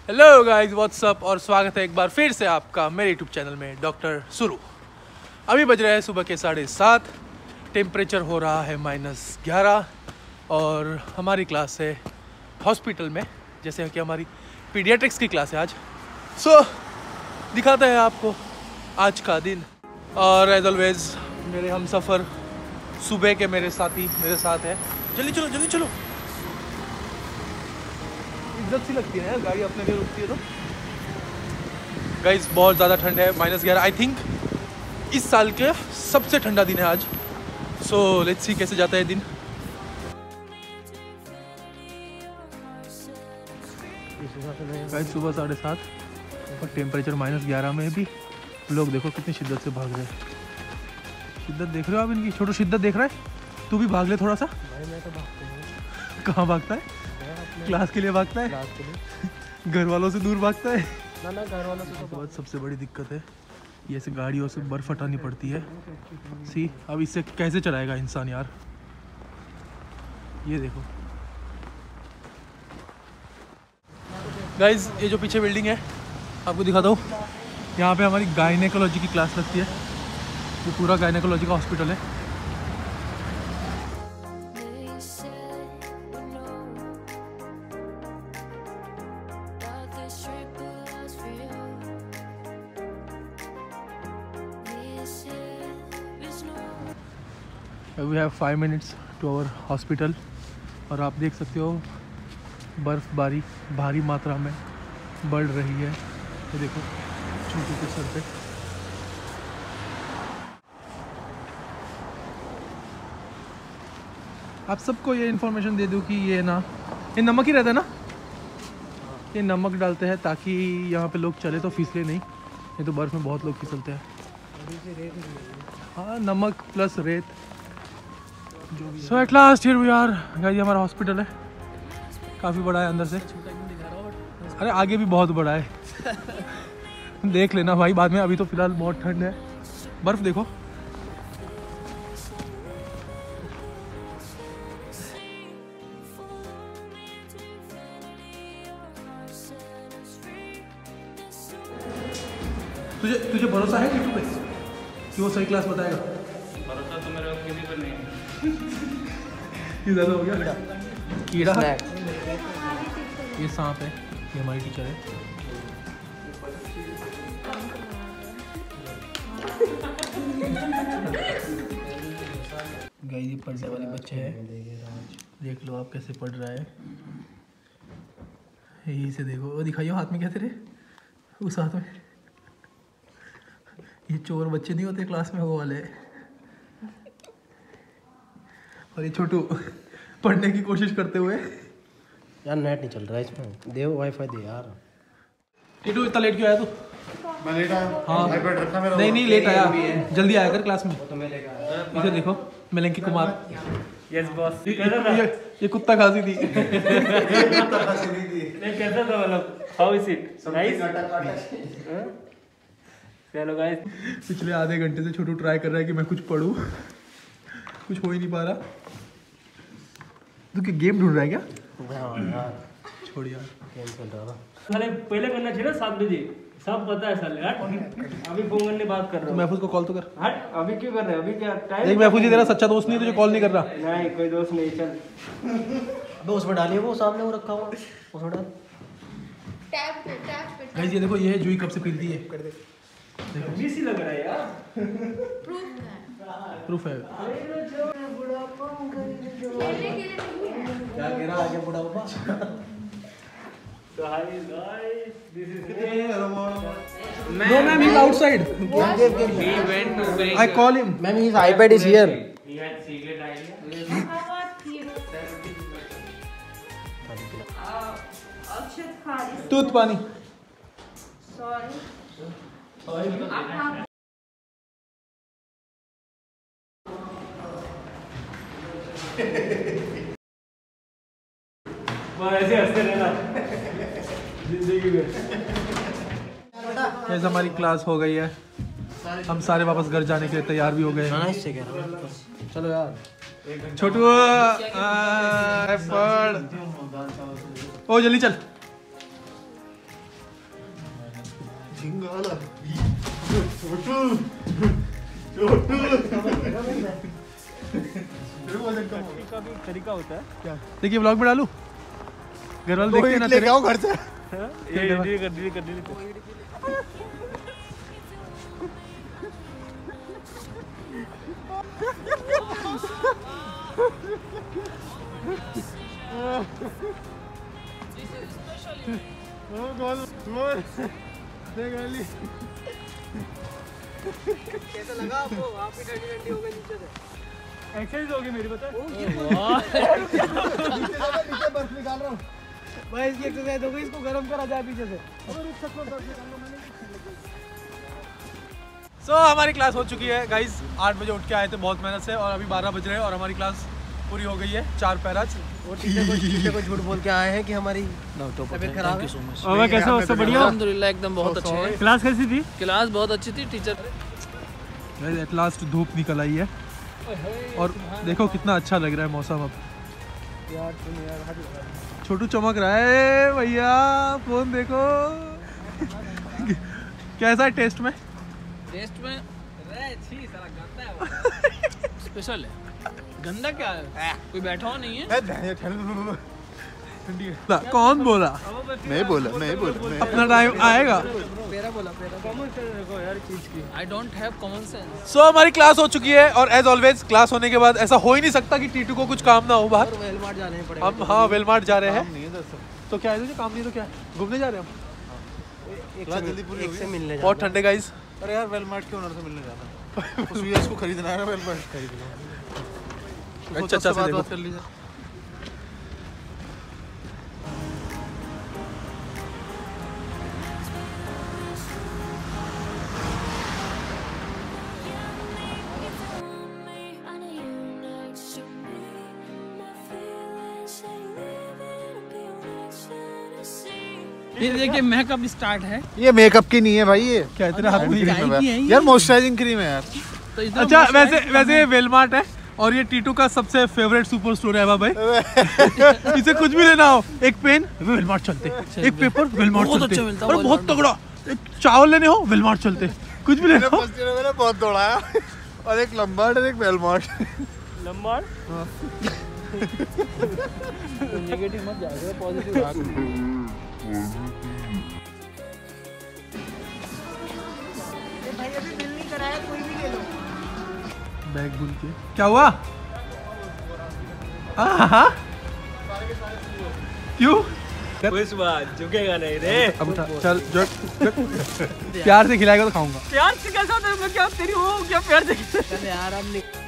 Hello guys what's up और स्वागत है एक बार फिर से आपका मेरे यूट्यूब चैनल में डॉक्टर सुरू। अभी बज रहे हैं सुबह के 7:30। टेम्परेचर हो रहा है -11 और हमारी क्लास है हॉस्पिटल में, जैसे कि हमारी पीडियाट्रिक्स की क्लास है आज। सो दिखाते हैं आपको आज का दिन। और एज ऑलवेज मेरे हम सफ़र सुबह के मेरे साथी मेरे साथ है। जल्दी चलो जल्दी चलो, इज्जत सी लगती है यार, गाड़ी अपने लिए रुकती है तो। गाइस बहुत ज़्यादा ठंड है, -11। आई थिंक इस साल के सबसे ठंडा दिन है आज। सो लेट्स सी कैसे जाता है दिन। गाइस सुबह 7:30 और टेम्परेचर -11 में भी लोग देखो कितनी शिद्दत से भाग रहे हैं। शिद्दत देख रहे हो आप इनकी? छोटू शिद्दत देख रहा है? तू भी भाग ले थोड़ा सा। भाई मैं तो भागता हूँ। कहाँ भागता है? क्लास के लिए भागता है? क्लास के लिए। घर वालों से दूर भागता है? ना घर वालों से तो बहुत सबसे बड़ी दिक्कत है ये ऐसे गाड़ियों से बर्फ़ हटानी पड़ती है। सी अब इससे कैसे चलाएगा इंसान यार। ये देखो गाइज, ये जो पीछे बिल्डिंग है आपको दिखाता हूँ, यहाँ पे हमारी गायनेकोलॉजी की क्लास लगती है। ये पूरा गायनेकोलॉजी का हॉस्पिटल है। We have 5 minutes to our hospital और आप देख सकते हो बर्फ़बारी भारी मात्रा में बढ़ रही है। ये देखो छोटू के सर पे। आप सबको ये इन्फॉर्मेशन दे दूँ कि ये नमक ही रहता है ना, ये नमक डालते हैं ताकि यहाँ पे लोग चले तो फिसले नहीं, नहीं तो बर्फ़ में बहुत लोग फिसलते हैं। हाँ, नमक प्लस रेत। So at last here we are guys. हमारा हॉस्पिटल है, काफ़ी बड़ा है अंदर से। अरे आगे भी बहुत बड़ा है देख लेना भाई बाद में। अभी तो फिलहाल बहुत ठंड है, बर्फ़ देखो। तुझे भरोसा है टीटू पे कि वो सही क्लास बताएगा? भरोसा तो मेरे किसी पर नहीं है। ये ज़्यादा हो गया कीड़ा। ये सांप है, ये हमारी टीचर है। गाइस ये पढ़ने वाले बच्चे हैं, देख लो आप कैसे पढ़ रहा है। यही से देखो, वो दिखाइयो हाथ में क्या तेरे, उस हाथ में। ये चोर बच्चे नहीं होते क्लास में, वो वाले। और ये छोटू पढ़ने की कोशिश करते हुए। यार नेट नहीं चल रहा है इसमें, दे वाईफाई दे यार। टीटू इतना लेट क्यों आया तू? मैं लेट आया। हाँ आईपैड रखा मेरा। नहीं लेट आया, जल्दी आया कर क्लास में। तो मैं लेकर आया। इसे देखो मिलेंकी कुमार। Yes boss. ये कुत्ता खांसी थी। नहीं कैसा था मतलब? How is it? नाइस। चलो गाइस, पिछले आधे घंटे से छोटू ट्राई कर रहा है कि मैं कुछ पढूं, कुछ हो ही नहीं पा रहा। तू क्या गेम ढूंढ रहा है क्या? यार छोड़ यार, गेम खेल रहा था। साले पहले करना चाहिए ना 7 बजे, सब पता है साले। हट अभी फोन करने बात कर रहा तू हूँ। महफूज को कॉल तो कर। हट अभी क्यों कर रहे हैं? अभी क्या टाइम? देख महफूज ही तेरा सच्चा दोस्त नहीं है, तुझे कॉल नहीं कर रहा। नहीं कोई दोस्त नहीं, चल। अबे उसमें डालिए, वो सामने वो रखा हुआ उसमें डाल। टैप पे गाइस ये देखो, ये है जूही कब से पीती है। कर दे, गंदी सी लग रहा है यार। प्रूफ है। प्रूफ है। खेलने के लिए नहीं है। क्या कह रहा आगे बूढ़ा बाबा? So hi guys, this is No ma'am, he's outside. we went to bring I call him. Ma'am his iPad is here. he had secret idea. अक्षत खारी। दूध पानी। सॉरी। ऐसे हंसते रहना जिंदगी में। जैसे हमारी क्लास हो गई है, हम सारे वापस घर जाने के लिए तैयार भी हो गए हैं। इससे कह रहा हूँ। चलो यार छोटू पढ़, ओ जल्दी चल। का भी तरीका होता है क्या? देखिए व्लॉग में डालूं, घर वाले देखते हैं ना तेरे। घर से ये डिलीट कर कैसा लगा आपको? आप भी ठंडी ठंडी हो गई नीचे से। एक्सरसाइज होगी मेरी, पता है? नीचे बर्फ निकाल रहा हूँ भाई, इसकी एक्सरसाइज हो गई। इसको गरम करा जाए पीछे से। हमारी क्लास हो चुकी है गाइज। 8 बजे उठ के आए थे बहुत मेहनत से, और अभी 12 बज रहे हैं और हमारी क्लास पूरी हो गई है। 4 पैराज। और टीचर को झूठ बोल के आए हैं कि हमारी तबीयत खराब है। और कैसा हो? सब बढ़िया? अल्हम्दुलिल्लाह एकदम बहुत अच्छे हैं। क्लास कैसी थी? क्लास बहुत अच्छी थी। टीचर एट लास्ट धूप निकल आई है और देखो कितना अच्छा लग रहा है मौसम। अब छोटू चमक रहा है भैया, फोन देखो। कैसा है टेस्ट में? टेस्ट में स्पेशल है। गंदा क्या है? कोई बैठा हुआ नहीं है। कौन बोला? मैं बोला अपना टाइम आएगा। मेरा बोला I don't have common sense. हमारी क्लास हो चुकी है और एज ऑलवेज क्लास होने के बाद ऐसा हो ही नहीं सकता कि टीटू को कुछ काम ना हो बाहर। वेलमार्ट जाने पड़ेगा। हम हाँ वेलमार्ट जा रहे हैं। तो क्या है तुझे काम नहीं तो क्या है? घूमने जा रहे हैं हम। एक से मिलने बहुत ठंडे गाइस। अरे यार वेलमार्ट के ओनर से मिलने जाना उस यूएस को खरीदना है ना। वेलमार्ट खरीदना अच्छा से देखो। कर लीजिए। ये देखिए मेकअप स्टार्ट है। ये मेकअप की नहीं है भाई, ये क्या इतना हाथ नहीं चाय की है ये। यार मॉइस्चराइजिंग क्रीम है यार। तो इतना अच्छा moisturizer वैसे ये वेलमार्ट है और ये टीटू का सबसे फेवरेट सुपर स्टोर है भाई। इसे कुछ भी लेना हो, एक पेन वेलमार्ट चलते, एक पेपर वेलमार्ट बहुत चलते, अच्छा मिलता है और बहुत तगड़ा एक चावल लेने हो वेलमार्ट चलते, कुछ भी लेना हो। मैंने बहुत दौड़ाया और एक लंबार्ड और एक वेलमार्ट। लंबाड़ नेगेटिव मत जाएगा, पॉजिटिव भाई अभी बिल नहीं कराया, कोई भी ले लो। बैग भूल के क्या हुआ? हाँ क्यों? उस बात झुकेगा नहीं रे। अब उठा चल जो प्यार से खिलाएगा तो खाऊंगा। प्यार से कैसा होता है? मैं क्या तेरी हो क्या प्यार से? चल यार अब